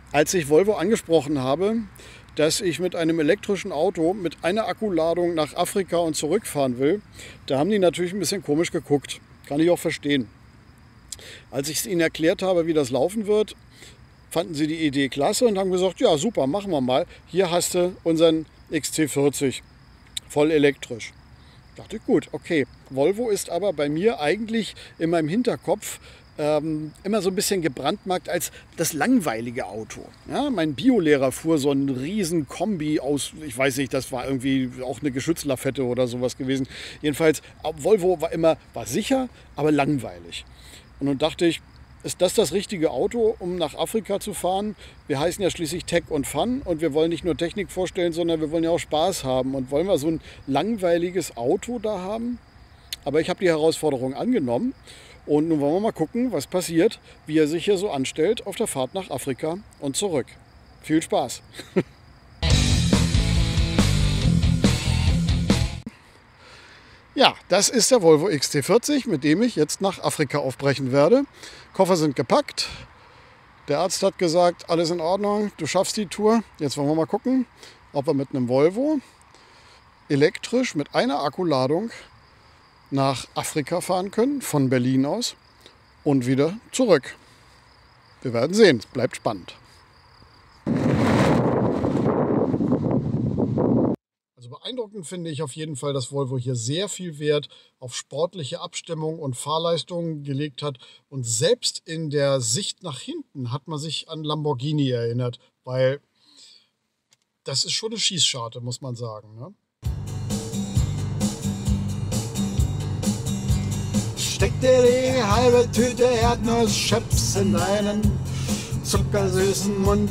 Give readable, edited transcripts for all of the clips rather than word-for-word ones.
Als ich Volvo angesprochen habe, dass ich mit einem elektrischen Auto mit einer Akkuladung nach Afrika und zurückfahren will, da haben die natürlich ein bisschen komisch geguckt. Kann ich auch verstehen. Als ich es ihnen erklärt habe, wie das laufen wird, fanden sie die Idee klasse und haben gesagt, ja super, machen wir mal. Hier hast du unseren XC40, voll elektrisch. Dachte ich, gut, okay. Volvo ist aber bei mir eigentlich in meinem Hinterkopf immer so ein bisschen gebrandmarkt als das langweilige Auto. Ja, mein Biolehrer fuhr so einen riesen Kombi aus, ich weiß nicht, das war irgendwie auch eine Geschützlafette oder sowas gewesen. Jedenfalls, Volvo war sicher, aber langweilig. Und dann dachte ich, ist das richtige Auto, um nach Afrika zu fahren? Wir heißen ja schließlich Tech und Fun und wir wollen nicht nur Technik vorstellen, sondern wir wollen ja auch Spaß haben. Und wollen wir so ein langweiliges Auto da haben? Aber ich habe die Herausforderung angenommen und nun wollen wir mal gucken, was passiert, wie er sich hier so anstellt auf der Fahrt nach Afrika und zurück. Viel Spaß! Ja, das ist der Volvo XC40, mit dem ich jetzt nach Afrika aufbrechen werde. Koffer sind gepackt. Der Arzt hat gesagt, alles in Ordnung, du schaffst die Tour. Jetzt wollen wir mal gucken, ob wir mit einem Volvo elektrisch mit einer Akkuladung nach Afrika fahren können, von Berlin aus und wieder zurück. Wir werden sehen, es bleibt spannend. Also beeindruckend finde ich auf jeden Fall, dass Volvo hier sehr viel Wert auf sportliche Abstimmung und Fahrleistung gelegt hat. Und selbst in der Sicht nach hinten hat man sich an Lamborghini erinnert, weil das ist schon eine Schießscharte, muss man sagen, ne? Steck dir die halbe Tüte Erdnusschips in deinen zuckersüßen Mund.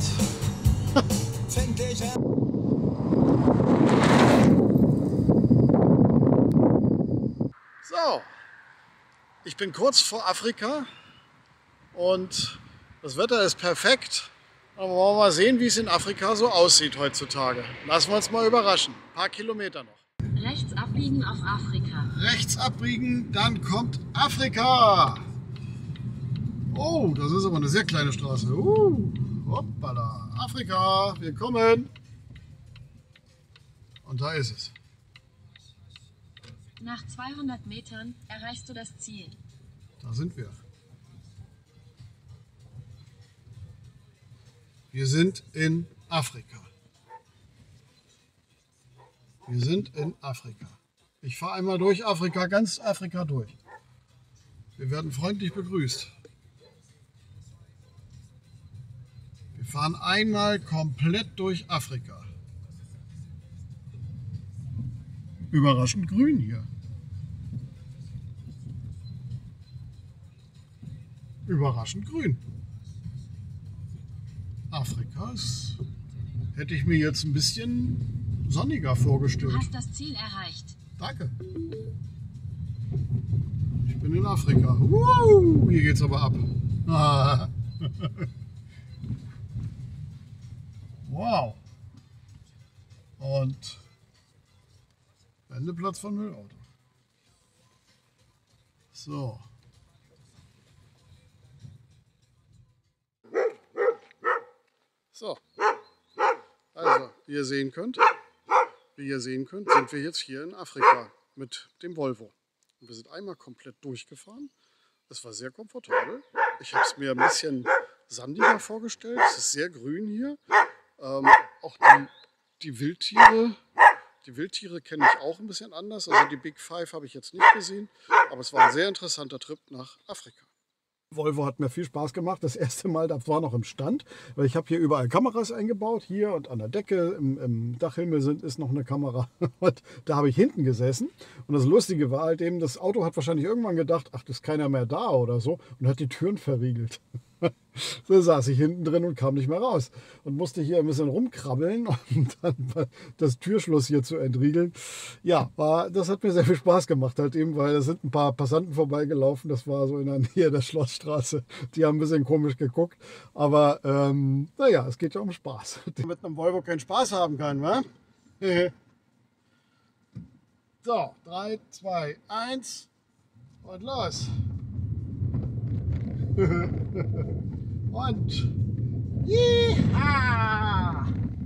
So, ich bin kurz vor Afrika und das Wetter ist perfekt. Aber wollen wir mal sehen, wie es in Afrika so aussieht heutzutage. Lassen wir uns mal überraschen. Ein paar Kilometer noch. Rechts abbiegen auf Afrika. Rechts abbiegen, dann kommt Afrika. Oh, das ist aber eine sehr kleine Straße. Hoppala. Afrika, willkommen. Und da ist es. Nach 200 Metern erreichst du das Ziel. Da sind wir. Wir sind in Afrika. Wir sind in Afrika. Ich fahre einmal durch Afrika, ganz Afrika durch. Wir werden freundlich begrüßt. Wir fahren einmal komplett durch Afrika. Überraschend grün hier. Überraschend grün. Afrika ist, hätte ich mir jetzt ein bisschen sonniger vorgestellt. Du hast das Ziel erreicht. Danke. Ich bin in Afrika. Hier geht's aber ab. Ah. Wow. Und Wendeplatz von Müllauto. So. So. Also, wie ihr sehen könnt, sind wir jetzt hier in Afrika mit dem Volvo. Und wir sind einmal komplett durchgefahren. Es war sehr komfortabel. Ich habe es mir ein bisschen sandiger vorgestellt. Es ist sehr grün hier. Auch die Wildtiere. Die Wildtiere kenne ich auch ein bisschen anders. Also die Big Five habe ich jetzt nicht gesehen. Aber es war ein sehr interessanter Trip nach Afrika. Volvo hat mir viel Spaß gemacht. Das erste Mal, das war noch im Stand, weil ich habe hier überall Kameras eingebaut. Hier und an der Decke, im Dachhimmel ist noch eine Kamera. Und da habe ich hinten gesessen. Und das Lustige war halt eben, das Auto hat wahrscheinlich irgendwann gedacht, ach, ist keiner mehr da oder so, und hat die Türen verriegelt. So saß ich hinten drin und kam nicht mehr raus und musste hier ein bisschen rumkrabbeln, um dann das Türschloss hier zu entriegeln. Ja, das hat mir sehr viel Spaß gemacht halt eben, weil da sind ein paar Passanten vorbeigelaufen. Das war so in der Nähe der Schlossstraße. Die haben ein bisschen komisch geguckt, aber naja, es geht ja um Spaß. Mit einem Volvo keinen Spaß haben kann, wa? So, 3, 2, 1 und los. Und Jeha!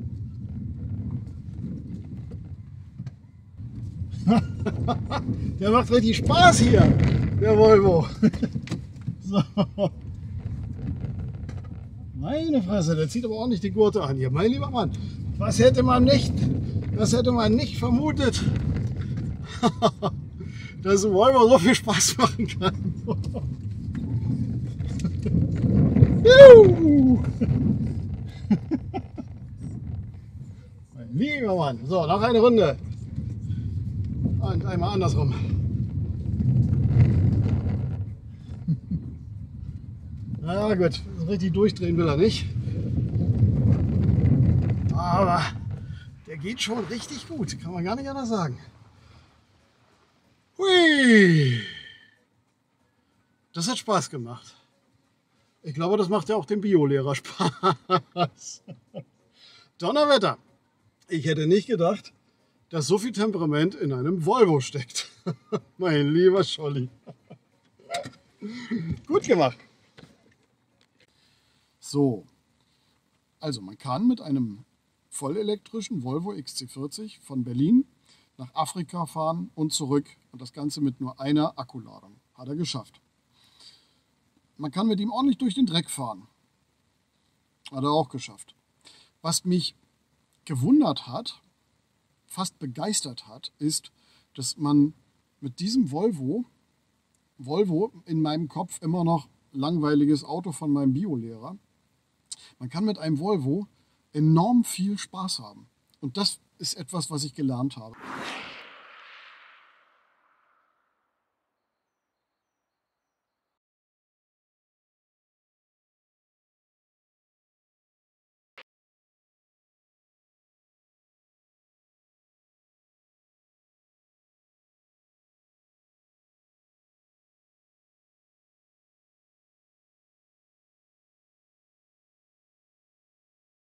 Der macht richtig Spaß hier, der Volvo. So. Meine Fresse, der zieht aber ordentlich die Gurte an hier. Mein lieber Mann, was hätte man nicht vermutet, dass ein Volvo so viel Spaß machen kann. Mein lieber Mann. So, noch eine Runde. Und einmal andersrum. Na gut, richtig durchdrehen will er nicht. Aber der geht schon richtig gut, kann man gar nicht anders sagen. Hui! Das hat Spaß gemacht. Ich glaube, das macht ja auch dem Biolehrer Spaß. Donnerwetter! Ich hätte nicht gedacht, dass so viel Temperament in einem Volvo steckt. Mein lieber Scholli. Gut gemacht. So, also man kann mit einem vollelektrischen Volvo XC40 von Berlin nach Afrika fahren und zurück und das Ganze mit nur einer Akkuladung. Hat er geschafft. Man kann mit ihm ordentlich durch den Dreck fahren. Hat er auch geschafft. Was mich gewundert hat, fast begeistert hat, ist, dass man mit diesem Volvo in meinem Kopf immer noch langweiliges Auto von meinem Biolehrer, man kann mit einem Volvo enorm viel Spaß haben. Und das ist etwas, was ich gelernt habe.